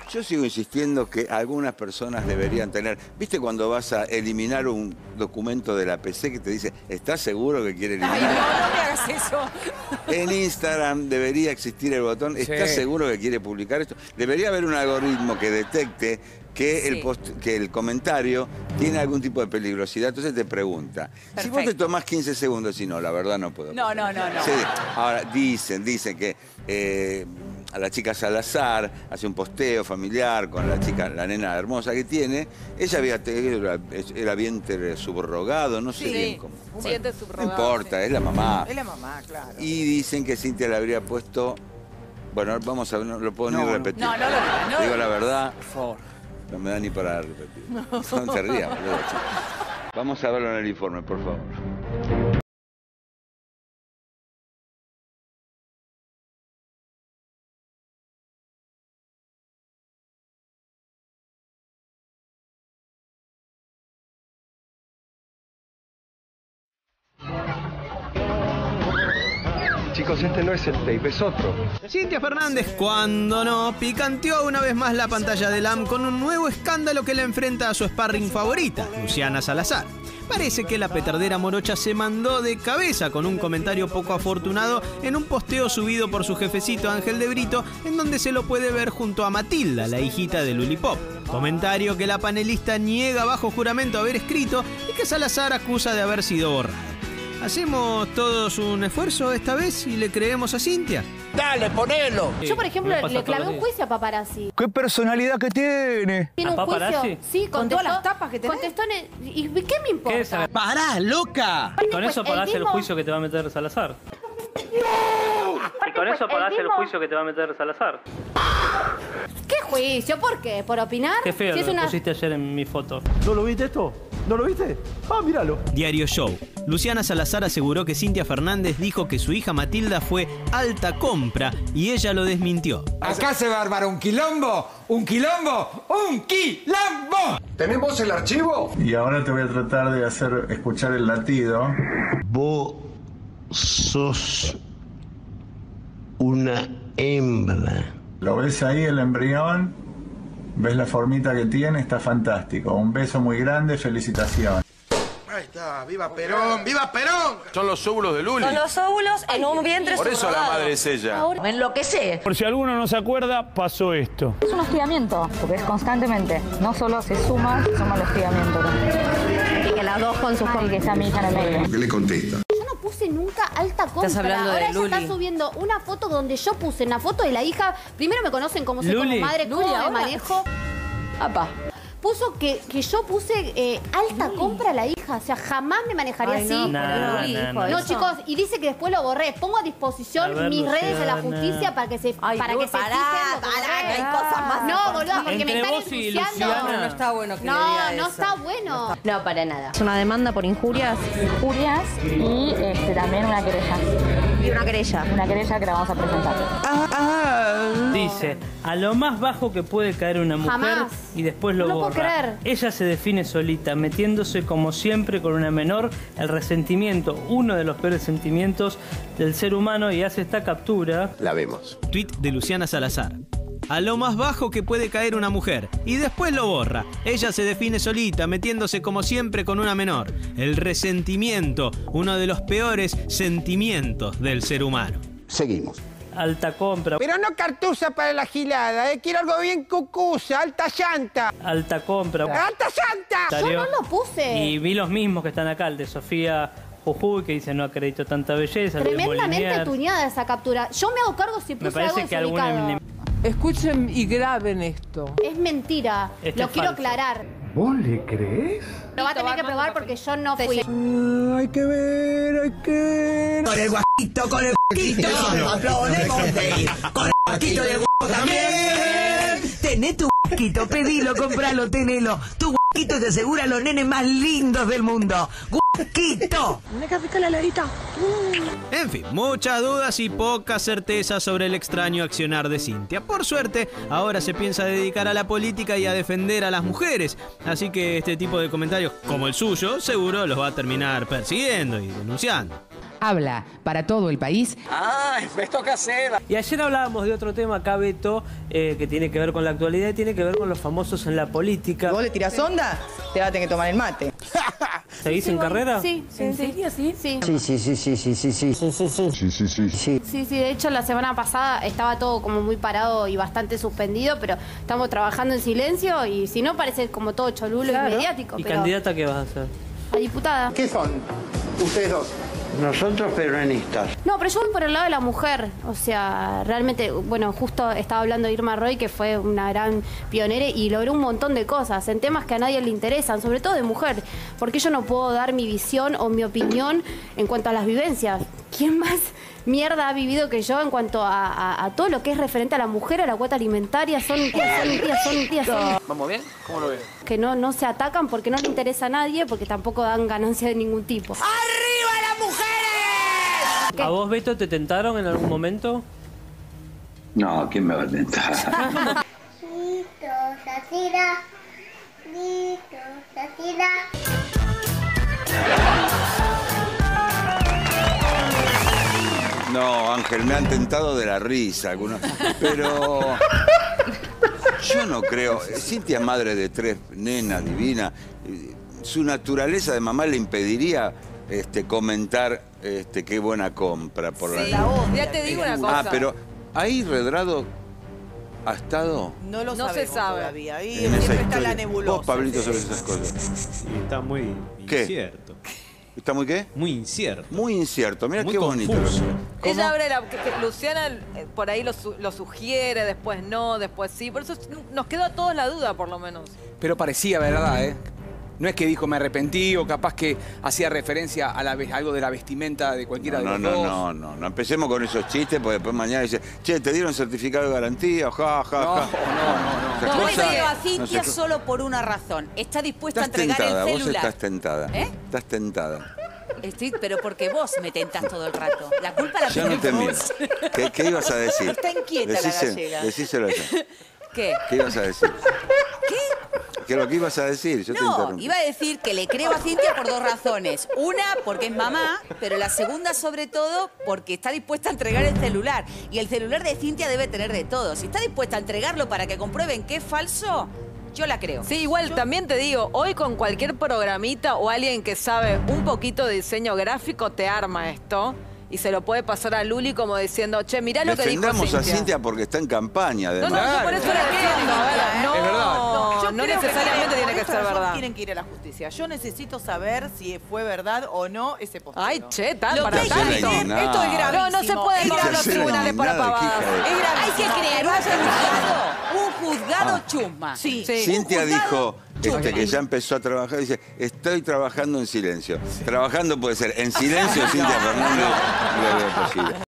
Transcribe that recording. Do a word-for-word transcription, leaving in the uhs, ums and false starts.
Yo sigo insistiendo que algunas personas deberían tener... ¿Viste cuando vas a eliminar un documento de la P C que te dice, ¿estás seguro que quiere eliminar? Ay, no, no me hagas eso. En Instagram debería existir el botón, ¿estás sí. seguro que quiere publicar esto? Debería haber un algoritmo que detecte que, sí. el post, que el comentario tiene algún tipo de peligrosidad. Entonces te pregunta, perfecto. Si vos te tomás quince segundos y no, la verdad no puedo. No, no, no, no. Sí. Ahora, dicen, dicen que... Eh, a la chica Salazar, hace un posteo familiar con la chica, la nena hermosa que tiene, ella había, era, era vientre subrogado, no sé sí, bien cómo. Sí, vientre subrogado. No importa, sí. es la mamá. Es la mamá, claro. Y dicen que Cintia le habría puesto, bueno, vamos a ver, no lo puedo no, ni repetir. No, no lo digas, no. Digo la verdad, por favor. No me da ni para repetir. No, no te rías, boludo. Vamos a verlo en el informe, por favor. Chicos, este no es el tape, es otro. Cintia Fernández, cuando no, picanteó una vez más la pantalla de L A M con un nuevo escándalo que la enfrenta a su sparring favorita, Luciana Salazar. Parece que la petardera morocha se mandó de cabeza con un comentario poco afortunado en un posteo subido por su jefecito Ángel de Brito, en donde se lo puede ver junto a Matilda, la hijita de Lulipop. Comentario que la panelista niega bajo juramento haber escrito y que Salazar acusa de haber sido borrado. ¿Hacemos todos un esfuerzo esta vez y le creemos a Cintia? ¡Dale, ponelo! Yo, por ejemplo, le clavé un juicio a Paparazzi. ¡Qué personalidad que tiene! ¿Tiene un juicio? Sí, con todas las tapas que tenés. Contestó en el... ¿Y qué me importa? ¿Qué ¡Pará, loca! Y con eso pagás el, mismo... el juicio que te va a meter Salazar. Y con eso pagás el, mismo... el juicio que te va a meter Salazar. ¿Qué juicio? ¿Por qué? ¿Por opinar? Qué feo si lo es una... pusiste ayer en mi foto. ¿No lo viste esto? ¿No lo viste? Ah, míralo. Diario Show. Luciana Salazar aseguró que Cintia Fernández dijo que su hija Matilda fue alta compra y ella lo desmintió. Acá se va a armar un quilombo, un quilombo, un quilombo. ¿Tenemos el archivo? Y ahora te voy a tratar de hacer escuchar el latido. Vos sos una hembra. ¿Lo ves ahí el embrión? ¿Ves la formita que tiene? Está fantástico. Un beso muy grande, felicitaciones. Ahí está, ¡viva Perón! ¡Viva Perón! Son los óvulos de Luli. Son los óvulos en un vientre Por eso subrogado. la madre es ella. Ahora, me enloquecé. Por si alguno no se acuerda, pasó esto. Es un hostigamiento, porque es constantemente. No solo se suma, se suma el hostigamiento. Y que las dos con sus... Y que está mi hija en el medio. ¿Qué le contesta? Yo no puse nunca alta compra. Estás hablando Ahora de ella Luli. está subiendo una foto donde yo puse una foto de la hija. Primero me conocen como soy Luli. como madre, Luli, cómo me ahora. manejo. Apa. Puso que, que yo puse eh, alta Luli. compra a la hija. O sea, jamás me manejaría Ay, así. no, Nah, Luli nah, dijo nah. No, eso. chicos, y dice que después lo borré. Pongo a disposición A ver, mis redes de la Luciana. justicia para que se, Ay, para Luli, que se pará, fijen lo que pará, borré. que hay cosas más No, boludo, porque Entre me están vos y ensuciando. Luciana. No está bueno que le No, diga no eso. está bueno. No, para nada. Es una demanda por injurias Injurias y este, también una querella. y una querella. Una querella que la vamos a presentar. Dice, a lo más bajo que puede caer una mujer Jamás. y después lo No lo puedo borra. creer. Ella se define solita, metiéndose como siempre con una menor, el resentimiento, uno de los peores sentimientos del ser humano, y hace esta captura. La vemos. Tweet de Luciana Salazar. A lo más bajo que puede caer una mujer y después lo borra. Ella se define solita, metiéndose como siempre con una menor. El resentimiento, uno de los peores sentimientos del ser humano. Seguimos. Alta compra, Pero no cartuza para la gilada, ¿eh? Quiero algo bien cucusa, alta llanta. alta compra. ¡Alta llanta! Yo no lo puse. Y vi los mismos que están acá, el de Sofía Jujuy, que dice no acredito tanta belleza. el de Tremendamente Molinier. tuñada esa captura. Yo me hago cargo si Me puse algo parece que alguna... desubicado. Escuchen y graben esto. Es mentira. Este Lo es quiero falso. aclarar. ¿Vos le crees? Lo va a tener que probar porque yo no fui. Hay que ver, hay que ver. Con el guajito, con el guajito. Aplaudemos de ir. Con el guajito y el guajo también. Tené tu guajito, pedilo, compralo, tenelo. Tu guajito te asegura a los nenes más lindos del mundo. Guajito. En fin, muchas dudas y poca certeza sobre el extraño accionar de Cintia. Por suerte, ahora se piensa dedicar a la política y a defender a las mujeres. Así que este tipo de comentarios, como el suyo, seguro los va a terminar persiguiendo y denunciando. Habla para todo el país. ¡Ay, me toca hacer! Y ayer hablábamos de otro tema acá, Beto, eh, que tiene que ver con la actualidad y tiene que ver con los famosos en la política. ¿Vos le tirás onda? Te vas a tener que tomar el mate. ¿Seguís en carrera? Sí, sí, ¿En sí. serio, sí? Sí. Sí, sí, sí, sí, sí, sí, sí, sí, sí, sí, sí, sí, sí, sí. Sí, sí, de hecho la semana pasada estaba todo como muy parado y bastante suspendido, pero estamos trabajando en silencio y si no parece como todo cholulo Claro. y mediático. ¿Y pero candidata qué vas a hacer? a diputada. ¿Qué son ustedes dos? Nosotros peronistas. No, pero yo voy por el lado de la mujer. O sea, realmente, bueno, justo estaba hablando de Irma Roy, que fue una gran pionera y logró un montón de cosas en temas que a nadie le interesan, sobre todo de mujer. Porque yo no puedo dar mi visión o mi opinión en cuanto a las vivencias. ¿Quién más mierda ha vivido que yo en cuanto a, a, a todo lo que es referente a la mujer, a la cuota alimentaria? Son tías, son tías, son tías, son... ¿Vamos bien? ¿Cómo lo ves? Que no, no se atacan porque no le interesa a nadie, porque tampoco dan ganancia de ningún tipo. ¡Arriba las mujeres! ¿Qué? ¿A vos, Beto, te tentaron en algún momento? No, ¿quién me va a tentar? Listo, Shakira. Listo, Shakira. No, Ángel, me han tentado de la risa algunos. Pero yo no creo. Cintia es madre de tres nenas divinas. Su naturaleza de mamá le impediría este, comentar este, qué buena compra por Sí, la la ya te digo una cosa. Ah, pero ahí Redrado ha estado. No lo No se sabemos sabe. todavía. Ahí En esa siempre está historia. la nebulosa. Vos, Pablito, sobre esas cosas. Sí, está muy ¿Qué? incierto. ¿Está muy qué? Muy incierto. Muy incierto. Mira Muy qué bonito. confuso. Lo que- Ella abre la, que, que Luciana eh, por ahí lo, su- lo sugiere, después no, después sí. Por eso es- nos quedó a todos la duda, por lo menos. Pero parecía verdad, ¿eh? No es que dijo me arrepentí o capaz que hacía referencia a la, ve- algo de la vestimenta de cualquiera No, de no, los dos. no, no, no empecemos con esos chistes porque después mañana dice, che, ¿te dieron certificado de garantía? Ja, ja, No, ja. no, no, no. Esa Yo cosa- le digo a no Cintia sé- solo por una razón. Está dispuesta Estás a entregar tentada, el vos celular. estás tentada. ¿Eh? Estás tentada. Estoy, pero porque vos me tentás todo el rato. La culpa la Yo no tenés te miro. vos. ¿Qué, qué ibas a decir? Está inquieta la Decíselo- gallega. Decíselo a ella. ¿Qué? ¿Qué ibas a decir? ¿Qué? ¿Qué es lo que ibas a decir? Yo te No, interrumpí. iba a decir que le creo a Cintia por dos razones. Una, porque es mamá, pero la segunda, sobre todo, porque está dispuesta a entregar el celular. Y el celular de Cintia debe tener de todo. Si está dispuesta a entregarlo para que comprueben que es falso, yo la creo. Sí, igual también te digo, hoy con cualquier programita o alguien que sabe un poquito de diseño gráfico te arma esto y se lo puede pasar a Luli como diciendo, che, mirá lo que dijo Defendamos a Cintia. Cintia porque está en campaña, No, además. no, yo por eso la entiendo. A ver, no, Es verdad. no, Yo no creo necesariamente que tiene que por ser esa razón verdad. tienen que ir a la justicia. Yo necesito saber si fue verdad o no ese posteo. Ay, che, tan Lo para que tanto. hay que hacer, esto es gravísimo. No, no se puede Es ir a los gravísimo. tribunales para Indignada, pavadas. hija de- Es Hay que gravísimo. crear un juzgado, un juzgado Ah. chusma. Sí. Cintia Un juzgado dijo este, chusma. que ya empezó a trabajar, dice, estoy trabajando en silencio. Trabajando puede ser en silencio, Cintia Fernández, no lo veo posible.